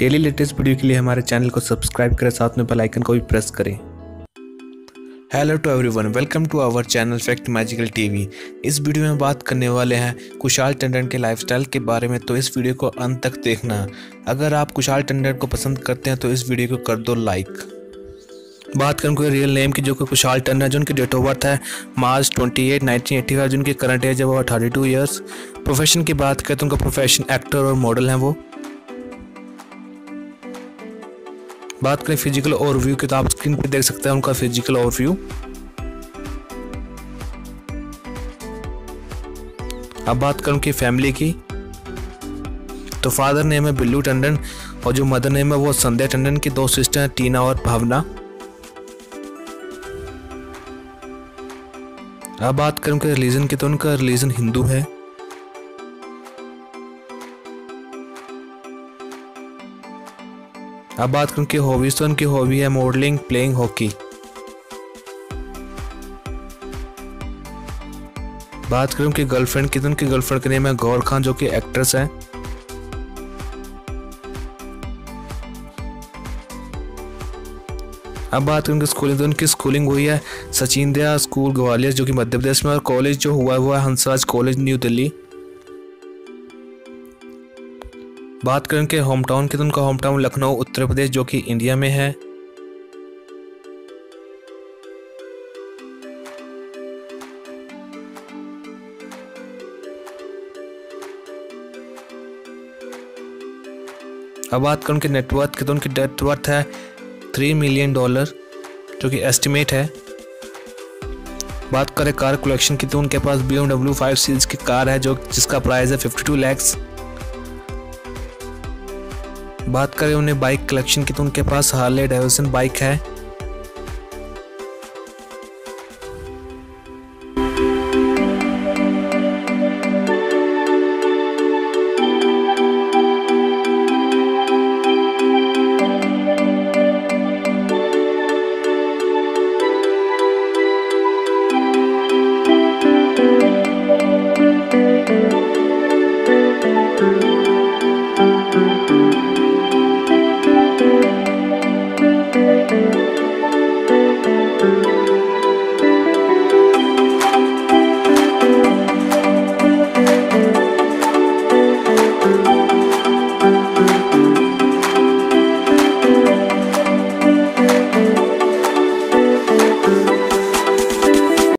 Daily latest video के लिए हमारे चैनल को सब्सक्राइब करें, साथ में बेल आइकन को भी प्रेस करें। Hello to everyone, welcome to our channel fact magical TV. इस वीडियो में बात करने वाले हैं कुशाल टंडन के लाइफस्टाइल के बारे में, तो इस वीडियो को अंत तक देखना। अगर आप कुशाल टंडन को पसंद करते हैं तो इस वीडियो को कर दो लाइक। बात करें कोई रियल नेम की, जो कि कुशाल टंडन, जिनकी डेट ऑफ बर्थ है मार्च 28, 1985, जिनकी करंट एज है वो 32 ईयर्स। प्रोफेशन की बात करें तो उनका प्रोफेशन एक्टर और मॉडल हैं वो। बात करें फिजिकल ओवरव्यू की, तो आप स्क्रीन पे देख सकते हैं उनका फिजिकल ओवरव्यू। अब बात करूं कि फैमिली की, तो फादर नेम है बिल्लू टंडन और जो मदर नेम है वो संध्या टंडन। की दो सिस्टर हैं, टीना और भावना। अब बात करूं कि रिलीजन की, तो उनका रिलीजन हिंदू है। अब बात करूं कि हॉबीज, तो उनकी हॉबी है मॉडलिंग, प्लेइंग हॉकी। बात करूं कि गर्लफ्रेंड की, तो उनकी गर्लफ्रेंड का नेम है गौर खान, जो कि एक्ट्रेस है। अब बात करूं कि स्कूलिंग, तो उनकी स्कूलिंग हुई है सचिंद्रा स्कूल ग्वालियर, जो कि मध्य प्रदेश में, और कॉलेज जो हुआ है वो है हंसराज कॉलेज न्यू दिल्ली। बात करें कि होम टाउन की, तो उनका होम टाउन लखनऊ उत्तर प्रदेश, जो कि इंडिया में है। अब बात करूं कि नेटवर्थ की, तो उनकी नेटवर्थ है $3 मिलियन, जो कि एस्टिमेट है। बात करें कार कलेक्शन की, तो उनके पास BMW 5 सीरीज की कार है जिसका प्राइस है 52 लाख। बात करें उन्हें बाइक कलेक्शन की, तो उनके पास हार्ले डेविडसन बाइक है।